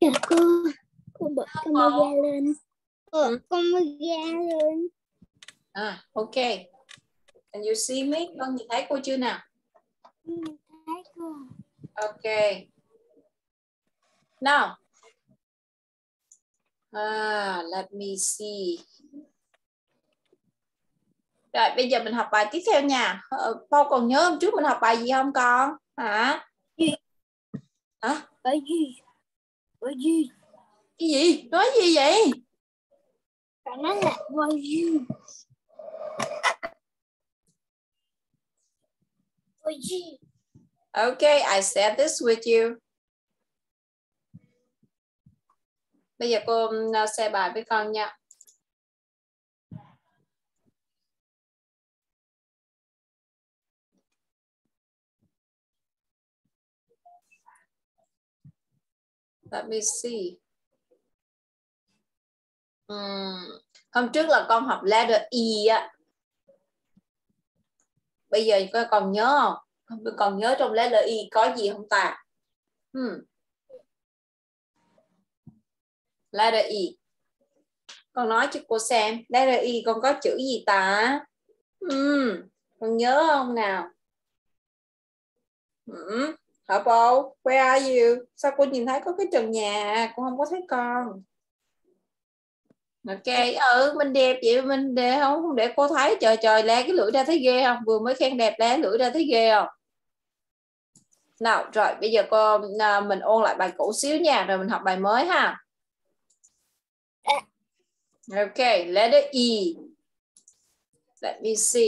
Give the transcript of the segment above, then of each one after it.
Dạ cô bật camera lên. Camera lên. Okay. Can you see me? Con nhìn thấy cô chưa nào? Thấy cô. Okay. Now. Let me see. Rồi bây giờ mình học bài tiếp theo nha. Paul còn nhớ hôm trước mình học bài gì không con? Hả? Hả? Bài gì? Bài gì? Cái gì? Nói gì vậy? Bạn nói là bài gì? Bài gì? Okay, I said this with you. Bây giờ cô share bài với con nha. Let me see. Hôm trước là con học letter E á. Bây giờ con còn nhớ không? Còn nhớ trong letter E có gì không ta? Letter E. Con nói cho cô xem. Letter E con có chữ gì ta? Con nhớ không nào? Hả Paul? Where are you? Sao cô nhìn thấy có cái trần nhà? Cô không có thấy con. Ok, mình đẹp vậy mình để không để cô thấy. Trời le cái lưỡi ra thấy ghê không? Vừa mới khen đẹp le lưỡi ra thấy ghê không? Nào rồi bây giờ mình ôn lại bài cũ xíu nha, rồi mình học bài mới ha. Ok, letter E. Let me see.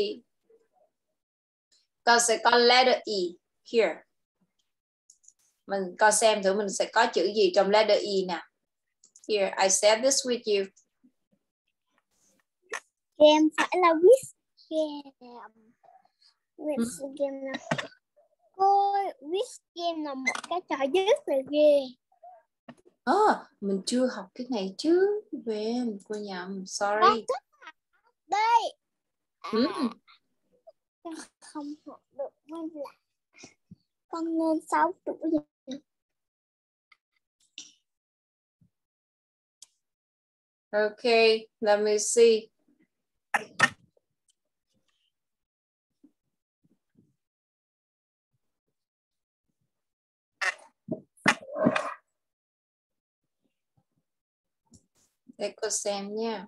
Con sẽ có letter E here. Mình coi xem thử mình sẽ có chữ gì trong letter E nào. Here, I said this with you. Game phải là Wish Game. Wish Game là cô Wish Game là một cái trò rất là ghê. Mình chưa học cái này chứ. Quên, cô nhầm. Sorry. Đây. Con không học được mới là con nên 6 tuổi rồi. Okay, let me see. Để cô xem nha.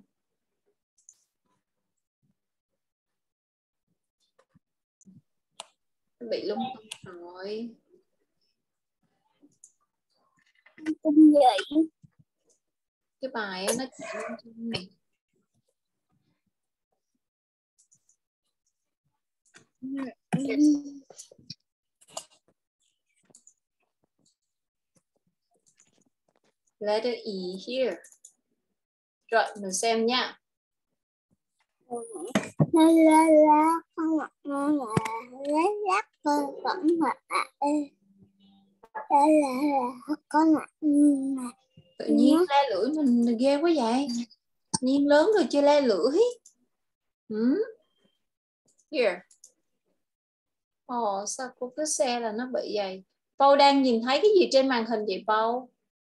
Bị lung tung rồi. Cũng vậy. Cái bài nó chạy lung tung này. Letter E here. Rồi mình xem nha. La con ngọt ngon là lấy rác con vẫn ngọt con ngọt mà Tự nhiên le lưỡi mình ghê quá vậy. Nhiên lớn rồi chưa le lưỡi. Here. Sao cô cứ xe là nó bị vậy? Paul đang nhìn thấy cái gì trên màn hình vậy Paul?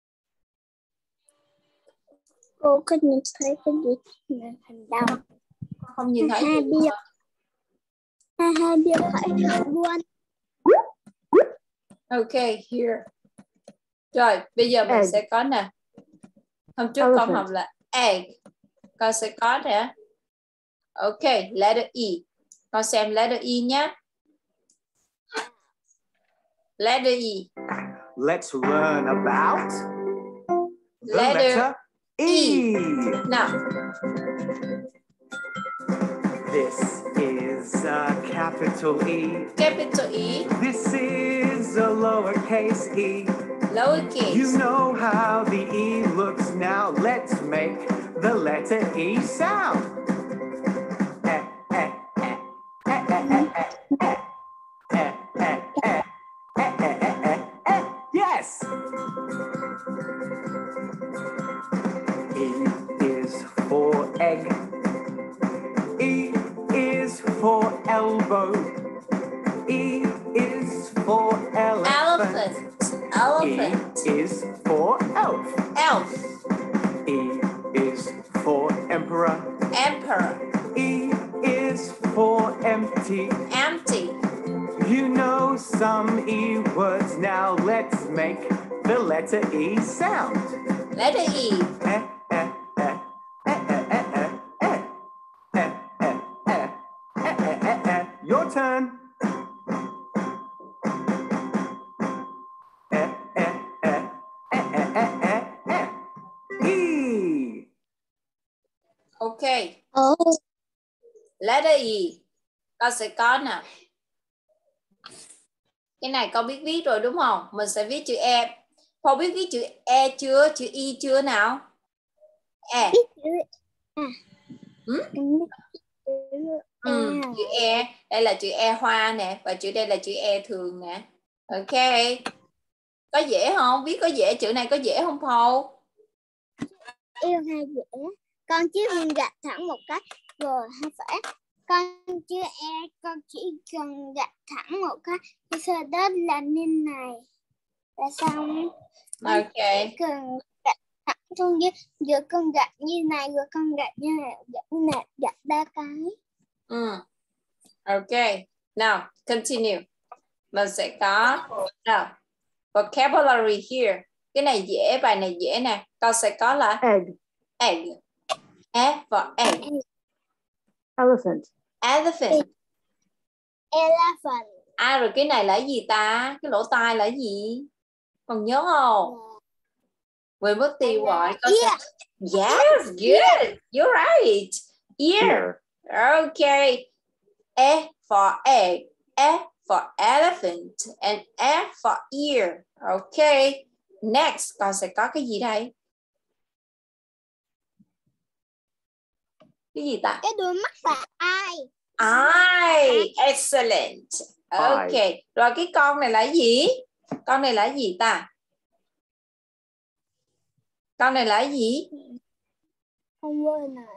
cô có nhìn thấy cái gì trên màn hình đâu? Không nhìn thấy gì. Bây giờ phải học luôn. Ok, here. Rồi, bây giờ mình sẽ có nè. Hôm trước con học là egg. Con sẽ có nè. Ok, letter E. Con xem letter E nhé. Letter E. Let's learn about the letter E. Now. This is a capital E. Capital E. This is a lowercase e. Lowercase. You know how the E looks now. Let's make the letter E sound. Yes! E is for egg. E is for elbow. E is for elephant. Elephant. E is for elf. Elf. E is for emperor. Emperor. E is for empty. Empty. You know some E words now. Let's make the letter E sound. Letter E. Eh, eh, eh. Eh, eh, eh, eh, eh. Eh, eh, eh. Eh, eh, eh, eh. Your turn. Eh, eh, eh. Eh, eh, eh, eh, eh. E. Ok. Oh. Letter E. Con sẽ có nè. Cái này con biết viết rồi đúng không? Mình sẽ viết chữ E. Con biết viết chữ E chưa? Chữ Y chưa nào? E. Chữ E. Đây là chữ E hoa nè. Và chữ đây là chữ E thường nè. Ok. Có dễ không? Viết có dễ. Chữ này có dễ không Paul? Yêu hay dễ. Con chỉ cần gạch thẳng một cách rồi hay phải. Con chữ E con chỉ cần gạch thẳng một cách. Sau đó là nên này. Là xong. Ok. Chỉ cần gạch thẳng xuống dưới. Giữa con gạch như này rồi con gạch như này. Gạch ba cái. Ok. Now, continue. Mình sẽ có nào, vocabulary here. Cái này dễ, bài này dễ nè. Con sẽ có là Egg. egg. E for egg. Elephant. Elephant. Elephant. Rồi cái này là gì ta? Cái lỗ tai là gì? Còn nhớ không? Quên mất tiêu rồi. Con sẽ... Yes, good. You're right. Ear. Okay. E for egg. E for elephant. And E for ear. Okay. Next, con sẽ có cái gì đây? Cái gì ta? Cái đuôi mắt là ai? Eye. Excellent. Okay. Rồi cái con này là gì? Con này là gì ta? Con này là gì? Không quên này.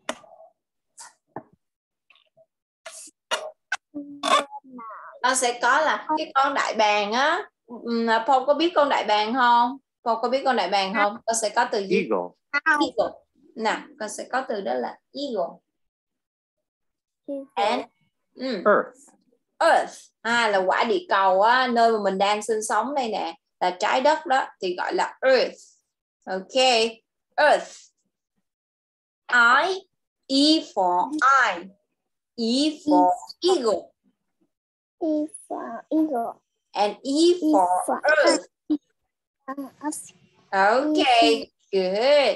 Con sẽ có là cái con đại bàng á. Phong có biết con đại bàng không? Phong có biết con đại bàng không? Con sẽ có từ gì? Eagle. Eagle. Nào, con sẽ có từ đó là eagle. And Earth. earth. Là quả địa cầu á, nơi mà mình đang sinh sống đây nè, là trái đất đó thì gọi là earth. Ok. Earth. I. E for I. E for eagle. E for eagle. And E for earth. Okay, good.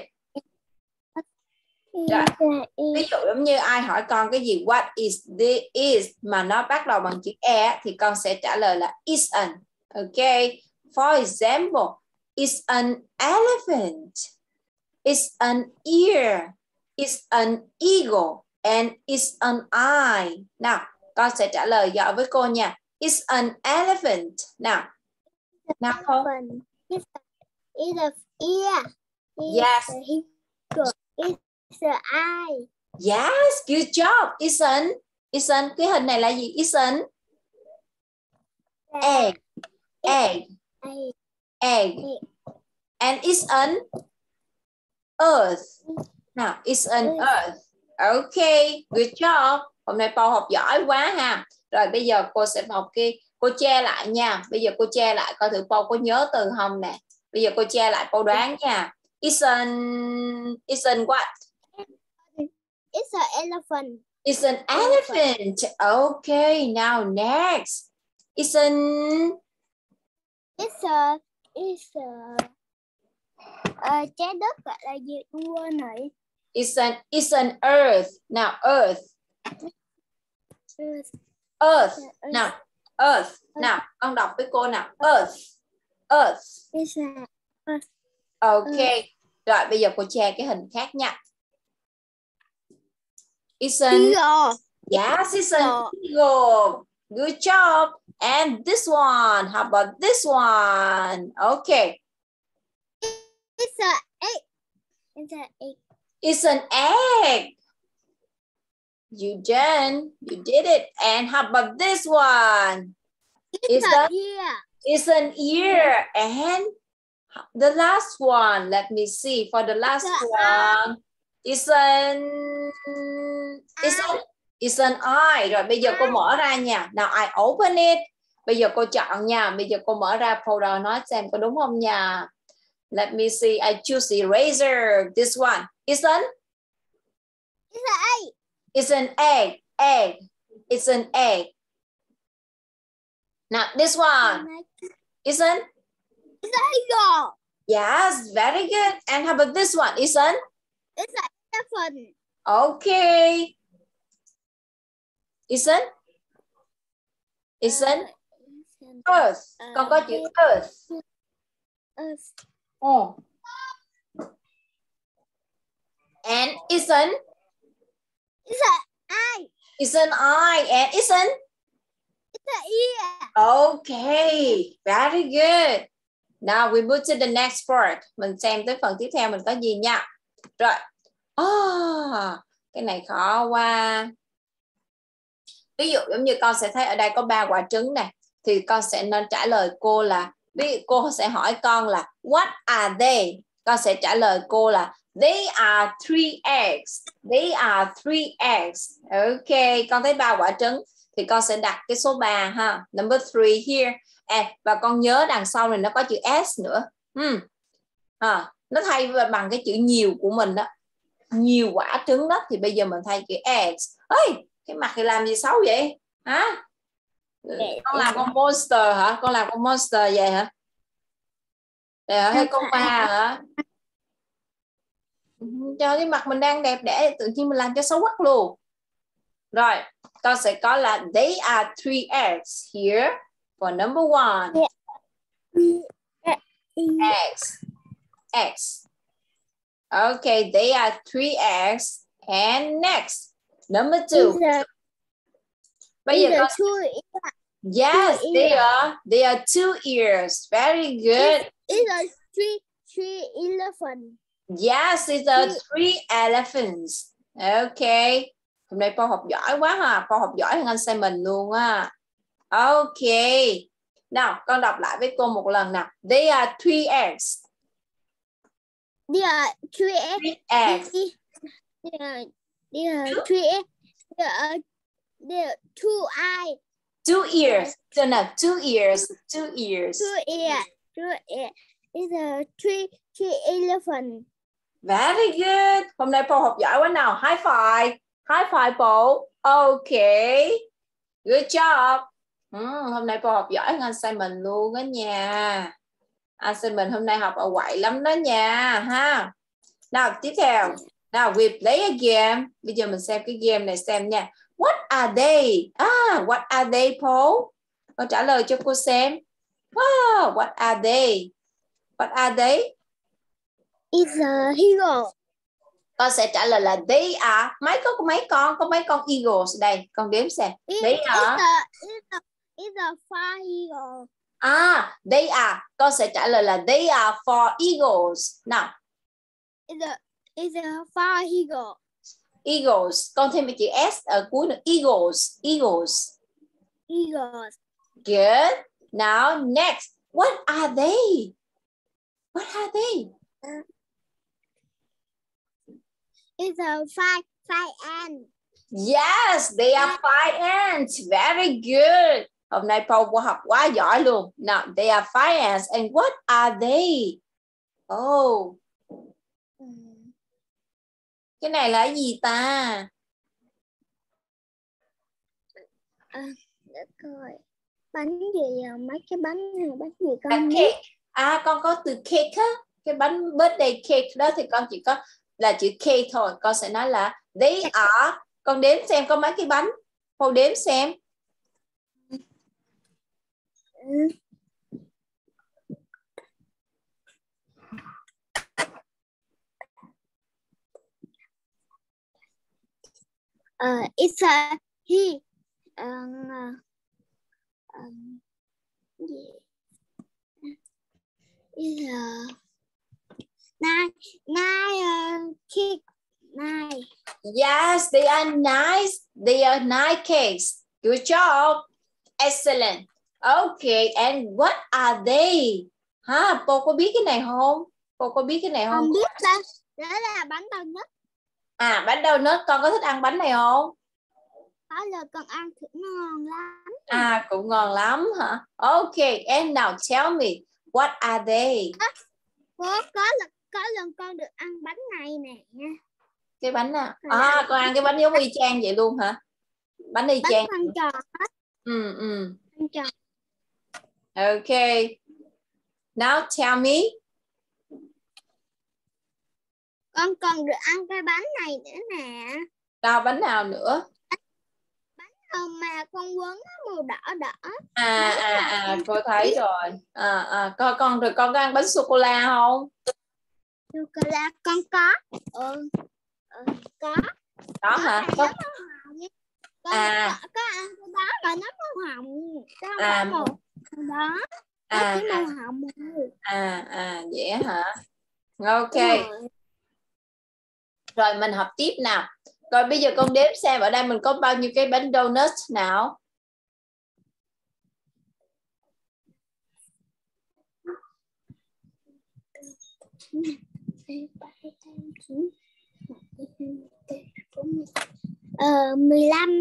Rồi. Ví dụ giống như ai hỏi con cái gì what is this mà nó bắt đầu bằng chữ E thì con sẽ trả lời là is an. Okay. For example, is an elephant. Is an ear. Is an eagle. And is an eye. Nào, con sẽ trả lời giỏi với cô nha. Is an elephant. Nào. Nào không? Is an ear. Yes. Is an eye. Yes, good job. Isn't cái hình này là gì? Isn't egg. Egg. Egg. And it's an earth. Nào, it's an earth. Okay, good job. Hôm nay Paul học giỏi quá ha. Rồi bây giờ cô sẽ học cô che lại nha. Bây giờ cô che lại coi thử Paul có nhớ từ không nè. Bây giờ cô che lại Paul đoán nha. Isn't what? It's an elephant. It's an elephant. Okay, now next. It's trái đất gọi là gì? Không quên rồi. It's an earth. Now earth. Earth. Nào, earth. Nào, con đọc với cô nào. Earth. Earth. It's an earth. Okay. Rồi bây giờ cô che cái hình khác nha. It's an Eagle. Yes, it's an eagle. Good job. And this one. How about this one? Okay. It's an egg. It's an egg. It's an egg. You done. You did it. And how about this one? It's an ear. It's an ear. And the last one, let me see. For the last one, it's an eye. Rồi bây giờ cô mở ra nha. Now I open it. Bây giờ cô chọn nha. Bây giờ cô mở ra folder nói xem có đúng không nha. Let me see. I choose eraser. This one. It's an egg. Egg. It's an egg. Now this one. It's an eagle. Yes, very good. And how about this one? It's an elephant. Okay. It's an earth. Con có chữ earth. Oh. And it's an eye. It's an eye. And it's an ear. Okay, very good. Now we move to the next part. Mình xem tới phần tiếp theo mình có gì nha. Rồi. Cái này khó quá. Ví dụ giống như con sẽ thấy ở đây có 3 quả trứng này. Thì con sẽ nên trả lời cô là, ví dụ cô sẽ hỏi con là what are they? Con sẽ trả lời cô là they are 3 eggs. They are 3 eggs. Ok, con thấy 3 quả trứng thì con sẽ đặt cái số 3 ha. Number 3 here. Và con nhớ đằng sau này nó có chữ S nữa. Nó thay bằng cái chữ nhiều của mình đó. Nhiều quả trứng đó thì bây giờ mình thay chữ eggs. Ê, cái mặt thì làm gì xấu vậy? Hả? Con làm con monster hả? Con làm con monster vậy hả? Hay con ma hả? Cho cái mặt mình đang đẹp đẽ tự nhiên mình làm cho xấu quắc luôn. Rồi, con sẽ có là they are 3 eggs here for number 1. Eggs. Okay, they are 3 eggs. And next, number 2. Bây giờ con... Yes, they are 2 ears. Very good. It's a three elephant. Yes, it's a 3 elephants. Okay. Hôm nay Paul học giỏi quá ha. Paul học giỏi hơn anh Simon luôn á. Okay. Nào, con đọc lại với cô một lần nào. They are 3 eggs. They are 3 eggs. They are 3 eggs. There are 2 eyes. 2 ears. So now 2 ears. 2 ears. 2 ears. 2 ears. It's a 3 elephant. Very good. Hôm nay Paul học giỏi quá nào. High five. High five Paul. Okay. Good job. Hôm nay Paul học giỏi hơn anh Simon luôn đó nha. Anh Simon hôm nay học ở quậy lắm đó nha. Ha. Nào tiếp theo. Now we play a game. Bây giờ mình xem cái game này xem nha. What are they? What are they, Paul? Con trả lời cho cô xem. Wow, what are they? What are they? It's a eagle. Con sẽ trả lời là they are. Có mấy con eagles đây. Con đếm xem. They are. It's a 4 eagles. They are. Con sẽ trả lời là they are 4 eagles. Nào. It's a 4 eagles. Eagles. Con thêm một chữ S ở cuối nữa. Eagles. Eagles. Eagles. Good. Now next. What are they? What are they? It's a 5 ants. Yes, they are 5 ants. Very good. Hôm nay Paul học quá giỏi luôn. Now, they are 5 ants. And what are they? Oh. Cái này là gì ta? Để coi. Bánh gì à? Mấy cái bánh này, bánh gì con? Cake. Con có từ cake á. Cái bánh birthday cake đó thì con chỉ có là chữ cake thôi. Con sẽ nói là they are. Con đếm xem có mấy cái bánh. Con đếm xem. It's a he. It's a nine cake. 9. Yes, they are nice. They are 9 cakes. Good job. Excellent. Okay, and what are they? Ha, cô có biết cái này không? Cô có biết cái này không? Không biết đâu. Đó là bánh donut. À, bánh donut, con có thích ăn bánh này không? Đó là con ăn thử ngon lắm. À, cũng ngon lắm hả? Okay, and now tell me, what are they? Cô có lần con được ăn bánh này nè. Cái bánh nào? À, con ăn cái bánh giống y chang vậy luôn hả? Bánh y chang. Bánh khoăn tròn. Khoăn tròn. Okay. Now tell me. Con còn được ăn cái bánh này nữa nè. Đâu, bánh nào nữa? Mà con quấn màu đỏ đỏ. Cô thấy rồi. Con rồi con có ăn bánh sô cô la không? Sô cô la con có. Có. Đó hả? Có có ăn cái đó mà nó màu hồng. Màu đó. Cái màu hồng. Vậy hả? Ok. Rồi mình học tiếp nào. Rồi bây giờ con đếm xem ở đây mình có bao nhiêu cái bánh donut nào. Ờ, 15.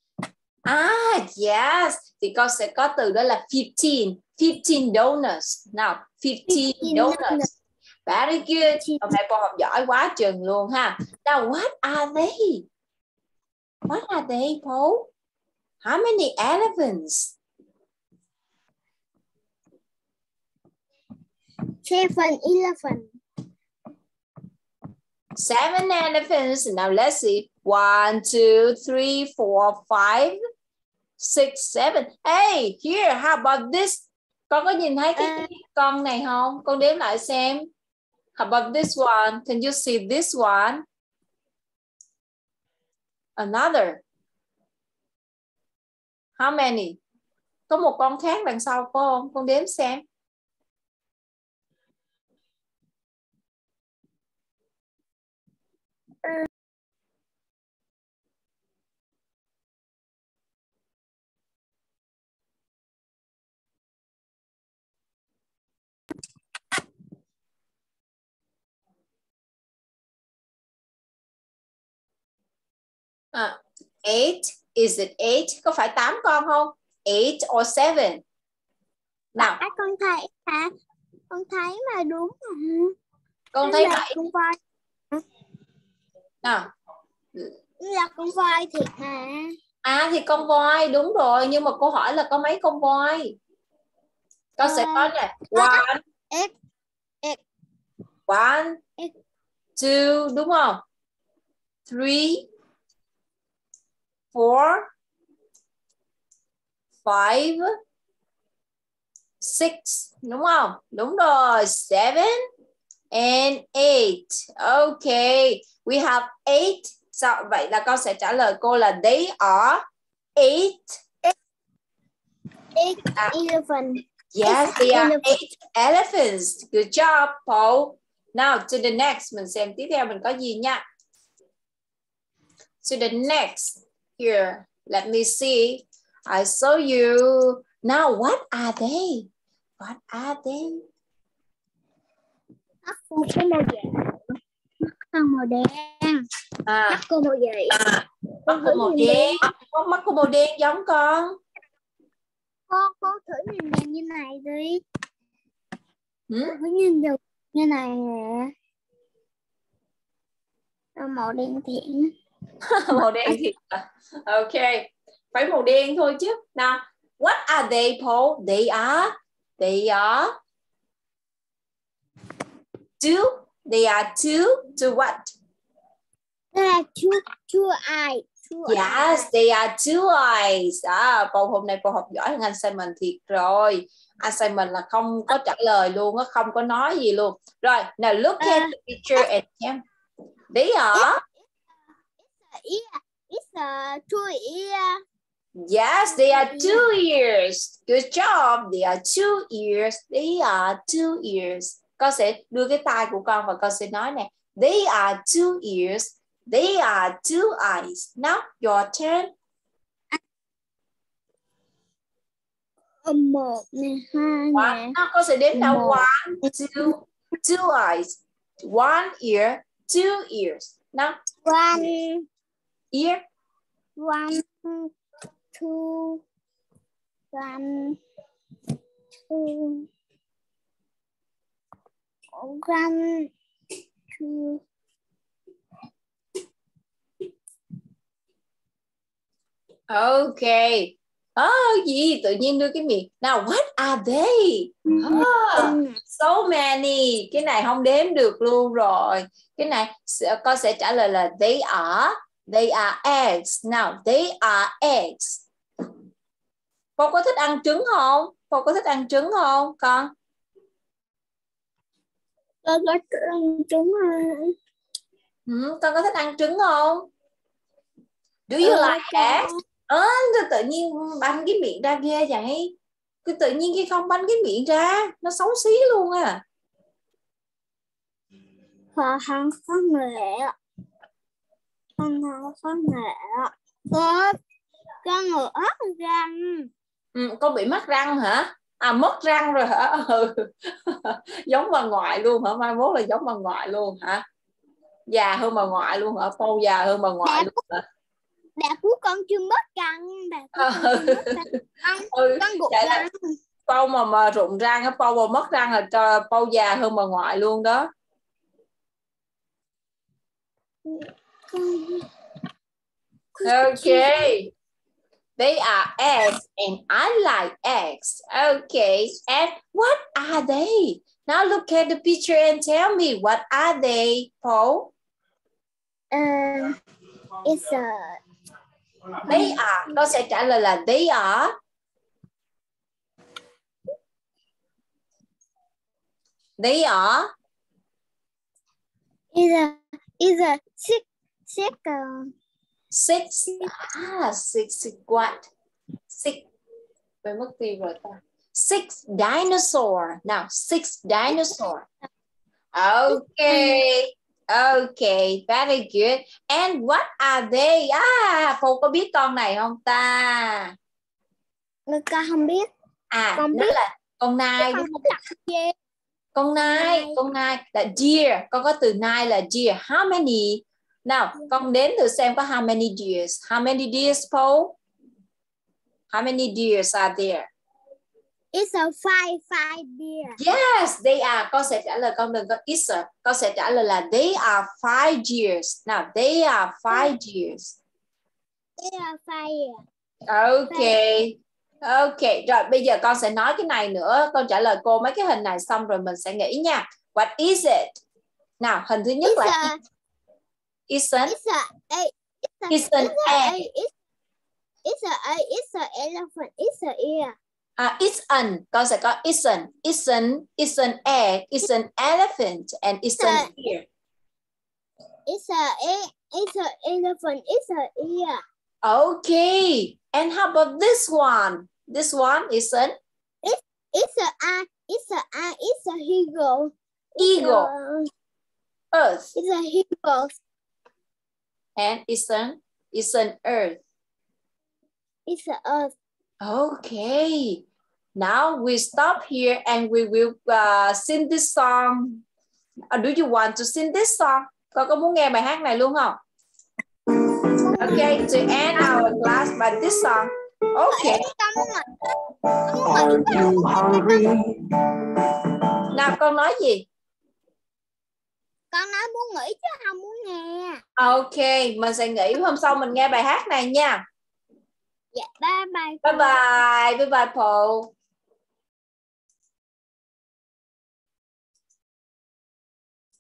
Yes. Thì con sẽ có từ đó là 15. 15 donuts. Nào, 15 donuts. Very good. Hôm nay cô học giỏi quá chừng luôn ha. Now, what are they? What are they, Paul? How many elephants? 7 elephant. 7 elephants. Now let's see. 1, 2, 3, 4, 5, 6, 7. Hey, here, how about this? Con có nhìn thấy cái con này không? Con đếm lại xem. How about this one? Can you see this one? Another. How many? Có một con khác đằng sau có không? Con đếm xem. Eight. Is it 8? Có phải 8 con không? 8 or 7? Nào. Con thấy hả? Con thấy mà đúng mà. Con thấy 7. Con voi. Nào. Là con voi thiệt mà. Thì con voi đúng rồi, nhưng mà cô hỏi là có mấy con voi? Con sẽ có nè. 1, 2, đúng không? 3, 4, 5, 6, đúng không? Đúng rồi. 7 and 8. Okay, we have 8. Sao vậy là con sẽ trả lời cô là they are 8 elephant. Yes, they are 8 elephants. Good job, Paul. Now to the next, mình xem tiếp theo mình có gì nha. To the next. Here, let me see. I saw you. Now, what are they? What are they? Mắt cô có màu vàng. Mắt con màu đen. Mắt cô màu gì? Mắt cô màu đen. Mắt cô màu đen giống con. Cô thử nhìn đèn như này đi. Thử nhìn được như này nè. Màu đen thiện. Màu đen thiệt. Ok. Phải màu đen thôi chứ. Nào, what are they, Paul? They are two. They are two. To what? They are two eyes. Yes, they are two eyes. Paul hôm nay cô học giỏi hơn anh Simon thiệt rồi. Anh Simon là không có trả lời luôn á, không có nói gì luôn. Rồi, now look at the picture and them. They are. It's a two ear. Yes, they are 2 ears. Good job. They are 2 ears. They are 2 ears. Con sẽ đưa cái tai của con và con sẽ nói nè. They are 2 ears. They are 2 eyes. Now, your turn. 1 nè, 2 nè. Nào, con sẽ đếm đâu. 1, 1, 2, 2 eyes. 1 ear, 2 ears. Nào. 1, Ear. 1, 2, 1, 2, 1, 2. Ok. Gì tự nhiên đưa cái miệng. Nào, what are they? So many. Cái này không đếm được luôn rồi. Cái này con sẽ trả lời là they are eggs. Nào, they are eggs. Con có thích ăn trứng không? Con có thích ăn trứng không con? Con có thích ăn trứng không? Con có thích ăn trứng không? Do you like eggs? Tự nhiên banh cái miệng ra ghê vậy. Cứ tự nhiên khi không banh cái miệng ra, nó xấu xí luôn à. Con không có nghệ. Con không có nghệ. Con ngựa răng. Con bị mất răng hả? Mất răng rồi hả? Giống bà ngoại luôn hả? Mai mốt là giống bà ngoại luôn hả? Già hơn bà ngoại luôn hả? Pâu già hơn bà ngoại luôn hả? Bà của con chưa mất răng. Con gục răng. Pâu mà rụng răng, Pâu mà mất răng là Pâu già hơn bà ngoại luôn đó. Okay. They are eggs and I like eggs. Okay. And what are they? Now look at the picture and tell me, what are they, Paul? It's a... They are. Con sẽ trả lời là they are. They are. Is a six What? Six. Phải mất tiêu rồi ta. 6 dinosaur. Now, 6 dinosaur. Okay. Okay, very good. And what are they? Cô có biết con này không ta? Con không biết. Con biết là con nai đúng không? Con nai là deer. Con có từ nai là deer. How many? Nào, con đếm thử xem có how many deers. How many deers, Paul? How many deers are there? It's a five deer. Yes, they are. Con sẽ trả lời, con đừng có is a. Con sẽ trả lời là they are 5 deers. Nào, they are 5 deers. They are 5. Okay. Okay, rồi bây giờ con sẽ nói cái này nữa. Con trả lời cô mấy cái hình này xong rồi mình sẽ nghĩ nha. What is it? Nào, hình thứ nhất là It's an egg. It's an elephant. It's an ear. It's an. Con sẽ có it's an egg. It's an elephant and it's an ear. It's an elephant. It's an ear. Okay. And how about this one? This one is an. It's a eagle. Eagle. Earth. It's a eagle. And it's an earth. It's an earth. Okay. Now we stop here and we will sing this song. Do you want to sing this song? Con có muốn nghe bài hát này luôn không? Okay, to end our class by this song. Okay. Are you hungry? Nào con nói gì? Con nói muốn nghỉ chứ không muốn nghe. Okay, mình sẽ nghỉ, hôm sau mình nghe bài hát này nha. Dạ, bye bye. Bye bye. Bye bye Paul.